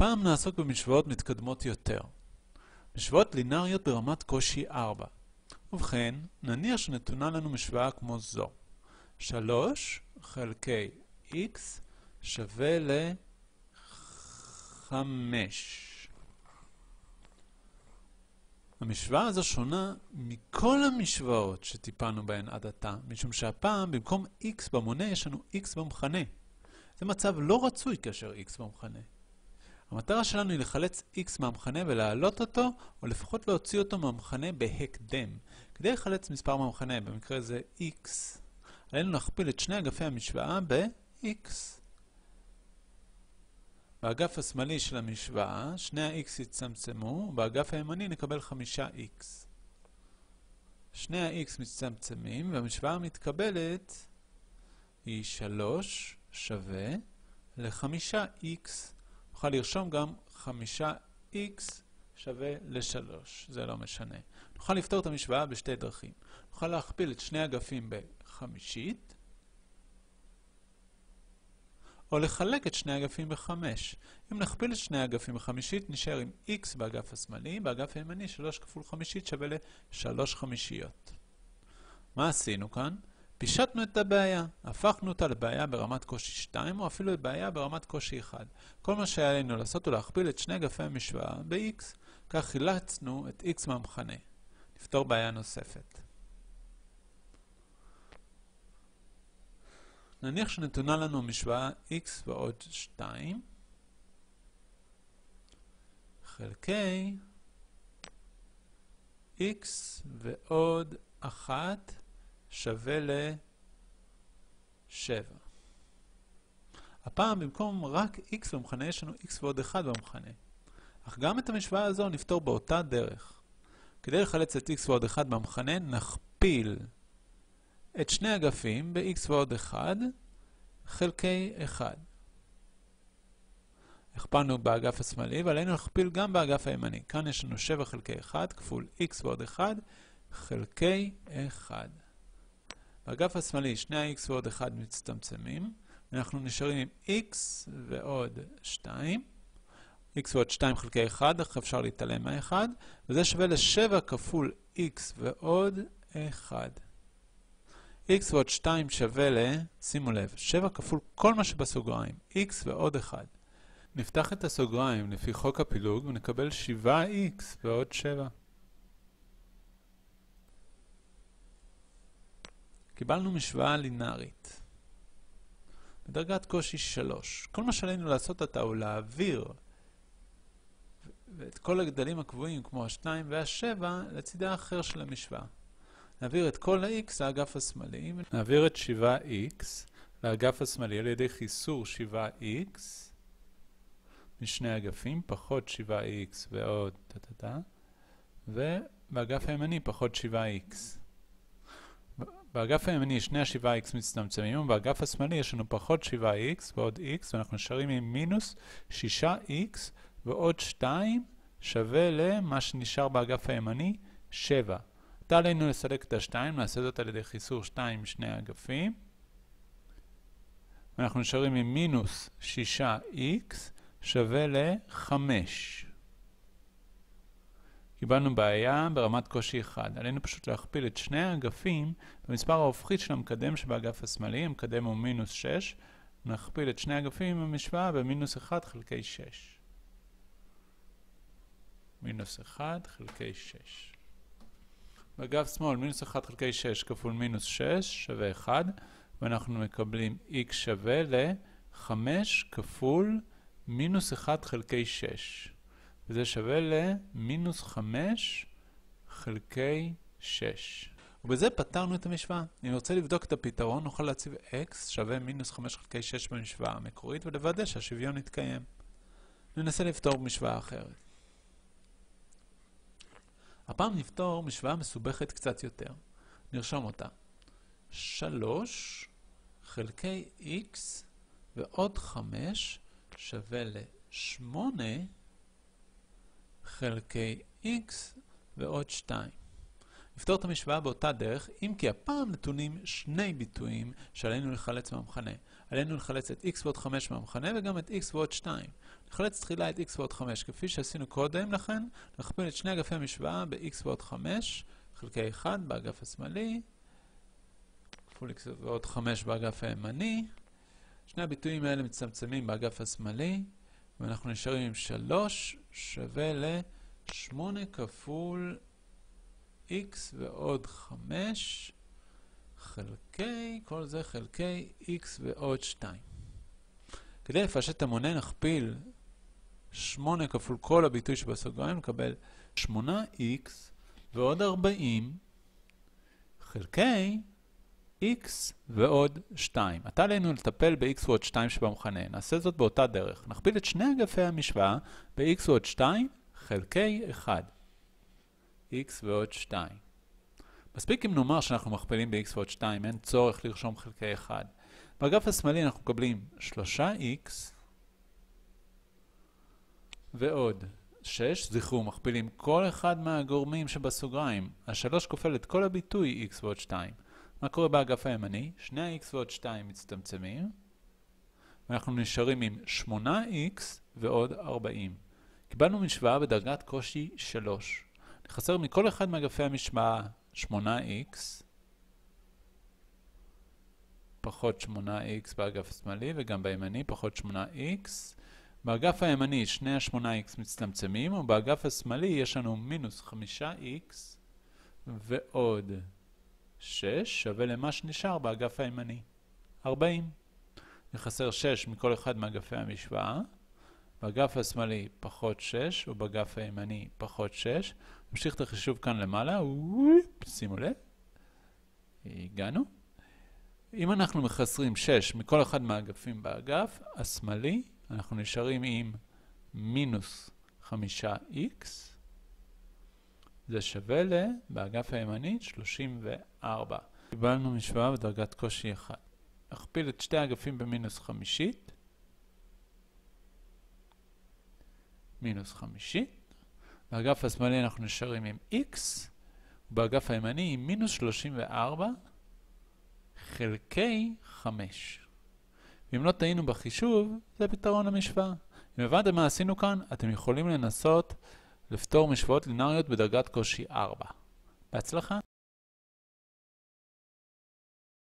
הפעם נעסוק במשוואות מתקדמות יותר. משוואות לינאריות ברמת קושי 4. ובכן, נניח שנתונה לנו משוואה כמו זו. 3 חלקי x שווה ל-5. המשוואה הזו שונה מכל המשוואות שטיפלנו בהן עד עתה, משום שהפעם במקום x במונה יש לנו x במכנה. זה מצב לא רצוי כאשר x במכנה. המטרה שלנו היא לחלץ x מהמכנה ולהעלות אותו, או לפחות להוציא אותו מהמכנה בהקדם. כדי לחלץ מספר מהמכנה, במקרה זה x, עלינו להכפיל את שני אגפי המשוואה ב-x. באגף השמאלי של המשוואה, שני ה-x יצטמצמו, ובאגף הימני נקבל 5x. שני ה-x מצטמצמים, והמשוואה המתקבלת היא 3 שווה ל-5x. נוכל לרשום גם 5x שווה ל-3. זה לא משנה. נוכל לפתור את המשוואה בשתי דרכים. נוכל להכפיל את שני אגפים בחמישית, או לחלק את שני אגפים ב5. אם נכפיל את שני אגפים בחמישית, נשאר עם x באגף השמאלי, באגף הימני 3 כפול חמישית שווה ל3 חמישיות. מה עשינו כאן? פישטנו את הבעיה, הפכנו אותה לבעיה ברמת קושי 2 או אפילו לבעיה ברמת קושי 1. כל מה שהיה לנו לעשות הוא להכפיל את שני אגפי המשוואה ב-x. כך חילצנו את x מהמכנה. נפתור בעיה נוספת. נניח שנתונה לנו משוואה x ועוד 2 חלקי x ועוד 1 שווה ל-7. הפעם במקום רק x במכנה יש לנו x ועוד 1 במכנה. אך גם את המשוואה הזו נפתור באותה דרך. כדי לחלץ את x ועוד 1 במכנה נכפיל את שני אגפים ב-x ועוד 1 חלקי 1. הכפלנו באגף השמאלי ועלינו להכפיל גם באגף הימני. כאן יש לנו 7 חלקי 1 כפול x ועוד 1 חלקי 1. באגף השמאלי שני ה-x ועוד 1 מצטמצמים, ואנחנו נשארים עם x ועוד 2. x ועוד 2 חלקי 1, אך אפשר להתעלם מה-1, וזה שווה ל-7 כפול x ועוד 1. x ועוד 2 שווה שימו לב, 7 כפול כל מה שבסוגריים, x ועוד 1. נפתח את הסוגריים לפי חוק הפילוג ונקבל 7x ועוד 7. קיבלנו משוואה לינארית בדרגת קושי 3. כל מה שעלינו לעשות עתה הוא להעביר את כל הגדלים הקבועים כמו ה-2 וה-7 לצידה האחר של המשוואה. נעביר את כל ה-x לאגף השמאלי, נעביר את 7x לאגף השמאלי על ידי חיסור 7x משני אגפים, פחות 7x ועוד ובאגף הימני פחות 7x. באגף הימני שני ה-7x מצטמצמים, ובאגף השמאלי יש לנו פחות 7x ועוד x, ואנחנו נשארים עם מינוס 6x ועוד 2 שווה למה שנשאר באגף הימני 7. עתה עלינו לסלק את ה-2, נעשה זאת על ידי חיסור 2 משני האגפים. ואנחנו נשארים עם מינוס 6x שווה ל-5. קיבלנו בעיה ברמת קושי 1. עלינו פשוט להכפיל את שני האגפים במספר ההופכית של המקדם שבאגף השמאלי. המקדם הוא מינוס 6. נכפיל את שני האגפים במשוואה במינוס 1 חלקי 6. מינוס 1 חלקי 6. באגף שמאל מינוס 1 חלקי 6 כפול מינוס 6 שווה 1. ואנחנו מקבלים x שווה ל-5 כפול מינוס 1 חלקי 6. וזה שווה למינוס 5 חלקי 6. ובזה פתרנו את המשוואה. אם נרצה לבדוק את הפתרון, נוכל להציב x שווה מינוס 5 חלקי 6 במשוואה המקורית, ולוודא שהשוויון יתקיים. ננסה לפתור משוואה אחרת. הפעם נפתור משוואה מסובכת קצת יותר. נרשום אותה. 3 חלקי x ועוד 5 שווה ל-8 חלקי x ועוד 2. נפתור את המשוואה באותה דרך, אם כי הפעם נתונים שני ביטויים שעלינו לחלץ מהמכנה. עלינו לחלץ את x ועוד 5 מהמכנה וגם את x ועוד 2. נחלץ תחילה את x ועוד 5 כפי שעשינו קודם לכן, נכפיל את שני אגפי המשוואה ב-x ועוד 5 חלקי 1 באגף השמאלי, כפול x ועוד 5 באגף הימני. שני הביטויים האלה מצטמצמים באגף השמאלי, ואנחנו נשארים עם 3 שווה ל-8 כפול x ועוד 5 חלקי, כל זה חלקי x ועוד 2. כדי לפשט את המונה נכפיל 8 כפול כל הביטוי שבסוגריים, נקבל 8x ועוד 40 חלקי x ועוד 2. עתה עלינו לטפל ב-x ועוד 2 שבמכנה. נעשה זאת באותה דרך. נכפיל את שני אגפי המשוואה ב-x ועוד 2 חלקי 1. x ועוד 2. מספיק אם נאמר שאנחנו מכפילים ב-x ועוד 2, אין צורך לרשום חלקי 1. באגף השמאלי אנחנו מקבלים 3x ועוד 6. זכרו, מכפילים כל אחד מהגורמים שבסוגריים. ה-3 כופל את כל הביטוי x ועוד 2. מה קורה באגף הימני? שני ה-x ועוד 2 מצטמצמים, ואנחנו נשארים עם 8x ועוד 40. קיבלנו משוואה בדרגת קושי 3. נחסר מכל אחד מאגפי המשוואה 8x פחות 8x באגף השמאלי וגם בימני פחות 8x. באגף הימני שני ה-8x מצטמצמים, ובאגף השמאלי יש לנו מינוס 5x ועוד 6 שווה למה שנשאר באגף הימני 40. נחסר 6 מכל אחד מאגפי המשוואה. באגף השמאלי פחות 6 ובאגף הימני פחות 6. נמשיך את החישוב כאן למעלה. שימו לב, הגענו. אם אנחנו מחסרים 6 מכל אחד מהאגפים באגף השמאלי, אנחנו נשארים עם מינוס 5x. זה שווה באגף הימני 34. קיבלנו משוואה בדרגת קושי 1. נכפיל את שתי האגפים במינוס חמישית. מינוס חמישית. באגף השמאלי אנחנו נשארים עם x, ובאגף הימני עם מינוס 34 חלקי 5. ואם לא טעינו בחישוב, זה פתרון למשוואה. אם הבנתם מה עשינו כאן, אתם יכולים לנסות לפתור משוואות לינאריות בדרגת קושי 4. בהצלחה.